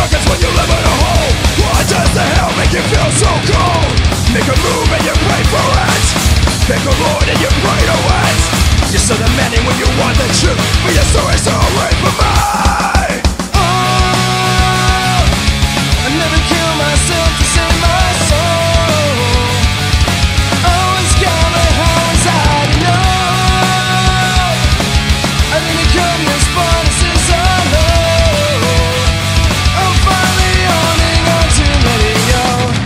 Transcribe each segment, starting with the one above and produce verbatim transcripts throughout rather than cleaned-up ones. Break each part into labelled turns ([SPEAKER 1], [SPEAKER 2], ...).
[SPEAKER 1] pockets when you live in a hole. Why does the hell make you feel so cold? Make a move and you pray for it. Pick a lord and you pray to it. You're so demanding when you want the truth, but your story's so right for me. Oh, I never kill myself to save my soul. Always got my hands high to know. I didn't come this far to say so low. I'm finally owning on to letting go.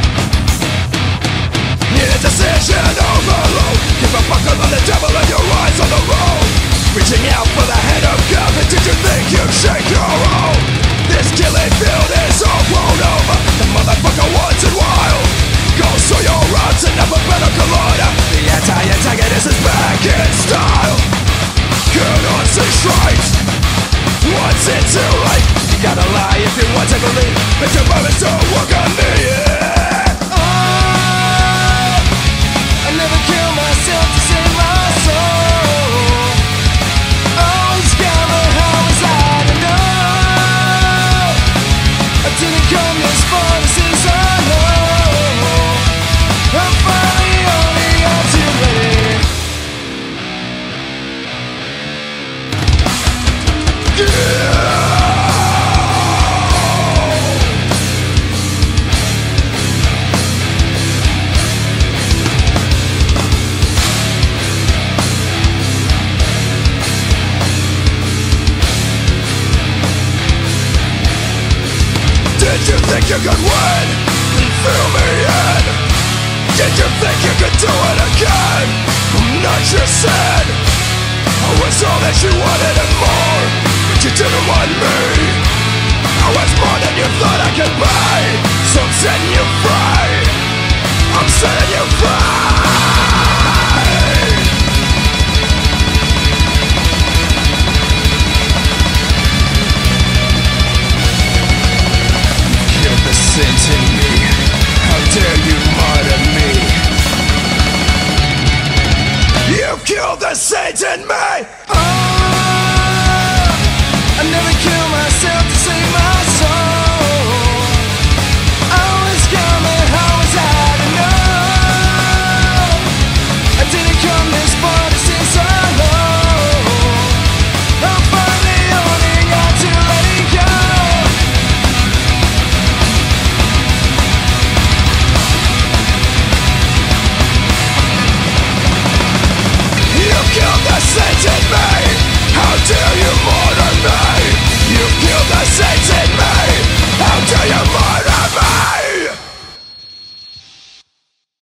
[SPEAKER 1] Need a decision overload. Give a fuck about the devil and your eyes on the road. Reaching out for the hand of God, but did you think you'd shake your own? This killing field is all blown over. The motherfucker wants it wild. Go so your rods and never better collider. The anti-antagonist is back in style. Good on say straight. Once it's too late. You gotta lie if you want to believe. But your moments don't work on me. Yeah. Oh, I never kill myself to save my soul. Always got my hands high to know. I didn't come this far to say so low. I'm finally only on to it. Yeah. Did you think you could win? Fill me in. Did you think you could do it again? I'm not your sin. I was all that you wanted and more, but you didn't want me. I was more than you thought I could be. So I'm setting you free. I'm setting you free. Kill the sins in me. How dare you murder me? You've killed the saints in me. Oh, I never kill myself to save my soul. Always got my hands high to know. I didn't come this far to say so low. I'm finally owning on to letting go. You killed the saints in me. How dare you murder me? You killed the saints in me.